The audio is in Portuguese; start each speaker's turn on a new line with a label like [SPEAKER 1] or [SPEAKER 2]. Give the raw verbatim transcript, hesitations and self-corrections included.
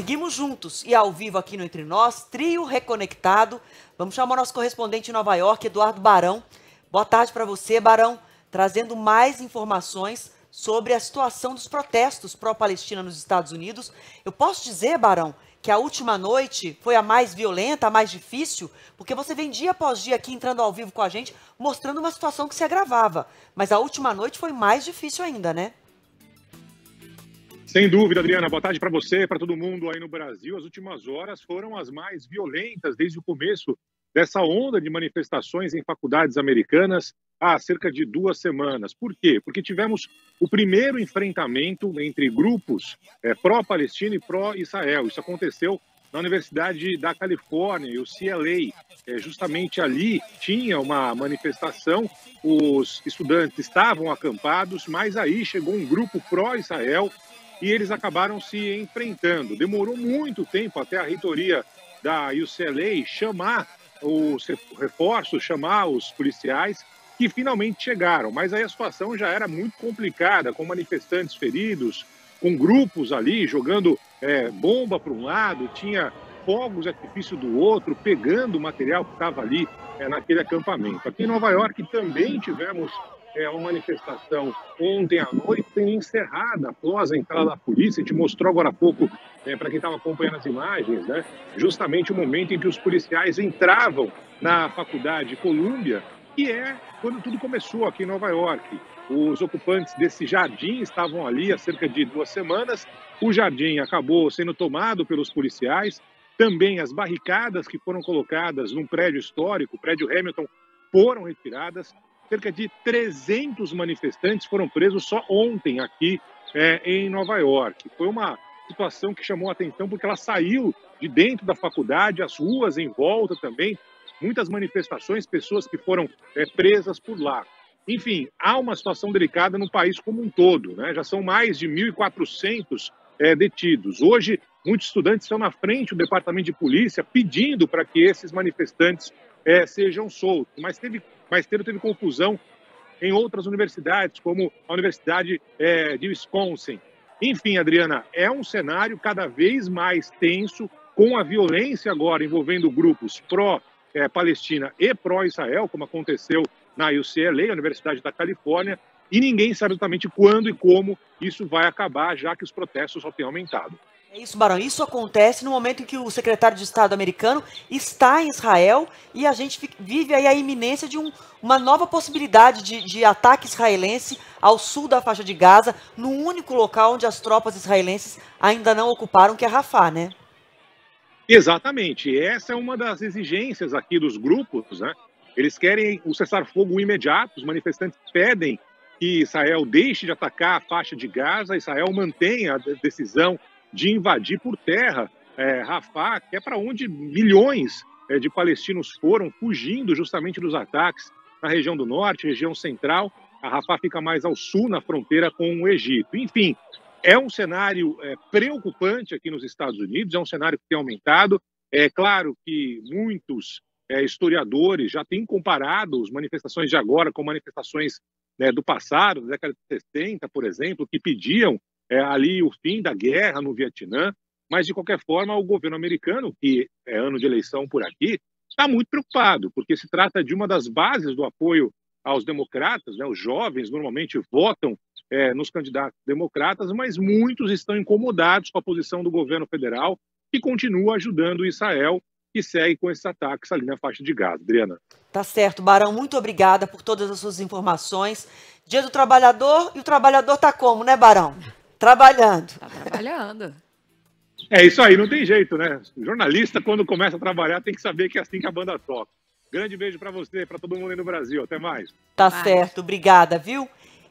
[SPEAKER 1] seguimos juntos e ao vivo aqui no Entre Nós, trio reconectado. Vamos chamar o nosso correspondente em Nova York, Eduardo Barão. Boa tarde para você, Barão, trazendo mais informações sobre a situação dos protestos pró-Palestina nos Estados Unidos. Eu posso dizer, Barão, que a última noite foi a mais violenta, a mais difícil, porque você vem dia após dia aqui entrando ao vivo com a gente, mostrando uma situação que se agravava. Mas a última noite foi mais difícil ainda, né?
[SPEAKER 2] Sem dúvida, Adriana. Boa tarde para você, para todo mundo aí no Brasil. As últimas horas foram as mais violentas desde o começo dessa onda de manifestações em faculdades americanas há cerca de duas semanas. Por quê? Porque tivemos o primeiro enfrentamento entre grupos é, pró-Palestina e pró-Israel. Isso aconteceu na Universidade da Califórnia, o U C L A. É, justamente ali tinha uma manifestação, os estudantes estavam acampados, mas aí chegou um grupo pró-Israel e eles acabaram se enfrentando. Demorou muito tempo até a reitoria da U C L A chamar os reforços, chamar os policiais, que finalmente chegaram. Mas aí a situação já era muito complicada, com manifestantes feridos, com grupos ali jogando é, bomba para um lado, tinha fogos de artifício do outro, pegando o material que estava ali é, naquele acampamento. Aqui em Nova York também tivemos é, uma manifestação ontem à noite, encerrada após a entrada da polícia. A gente mostrou agora há pouco, é, para quem estava acompanhando as imagens, né, justamente o momento em que os policiais entravam na faculdade Columbia, que é quando tudo começou aqui em Nova York. Os ocupantes desse jardim estavam ali há cerca de duas semanas. O jardim acabou sendo tomado pelos policiais. Também as barricadas que foram colocadas num prédio histórico, o prédio Hamilton, foram retiradas. Cerca de trezentos manifestantes foram presos só ontem aqui é, em Nova York. Foi uma situação que chamou a atenção porque ela saiu de dentro da faculdade, as ruas em volta também, muitas manifestações, pessoas que foram é, presas por lá. Enfim, há uma situação delicada no país como um todo, né? Já são mais de mil e quatrocentos é, detidos. Hoje, muitos estudantes estão na frente do departamento de polícia pedindo para que esses manifestantes é, sejam soltos. Mas teve, mais cedo teve confusão em outras universidades, como a Universidade é, de Wisconsin. Enfim, Adriana, é um cenário cada vez mais tenso, com a violência agora envolvendo grupos pró-Palestina e pró-Israel, como aconteceu na U C L A, a Universidade da Califórnia, e ninguém sabe exatamente quando e como isso vai acabar, já que os protestos só têm aumentado.
[SPEAKER 1] É isso, Barão. Isso acontece no momento em que o secretário de Estado americano está em Israel e a gente vive aí a iminência de um, uma nova possibilidade de, de ataque israelense ao sul da faixa de Gaza, no único local onde as tropas israelenses ainda não ocuparam, que é Rafah, né?
[SPEAKER 2] Exatamente. Essa é uma das exigências aqui dos grupos, né? Eles querem o cessar-fogo imediato, os manifestantes pedem que Israel deixe de atacar a faixa de Gaza, Israel mantenha a decisão de invadir por terra é, Rafah, que é para onde milhões é, de palestinos foram, fugindo justamente dos ataques na região do norte, região central. A Rafah fica mais ao sul, na fronteira com o Egito. Enfim, é um cenário é, preocupante aqui nos Estados Unidos, é um cenário que tem aumentado. É claro que muitos é, historiadores já têm comparado as manifestações de agora com manifestações né, do passado, da década de sessenta, por exemplo, que pediam É, ali o fim da guerra no Vietnã, mas de qualquer forma o governo americano, que é ano de eleição por aqui, está muito preocupado, porque se trata de uma das bases do apoio aos democratas, né? Os jovens normalmente votam é, nos candidatos democratas, mas muitos estão incomodados com a posição do governo federal, que continua ajudando Israel, que segue com esses ataques ali na faixa de Gaza. Adriana.
[SPEAKER 1] Tá certo, Barão, muito obrigada por todas as suas informações. Dia do Trabalhador, e o trabalhador tá como, né, Barão? Trabalhando.
[SPEAKER 3] Tá trabalhando.
[SPEAKER 2] É isso aí, não tem jeito, né? O jornalista, quando começa a trabalhar, tem que saber que é assim que a banda toca. Grande beijo para você, para todo mundo aí no Brasil. Até mais.
[SPEAKER 1] Tá
[SPEAKER 3] Mais.
[SPEAKER 1] certo, obrigada, viu?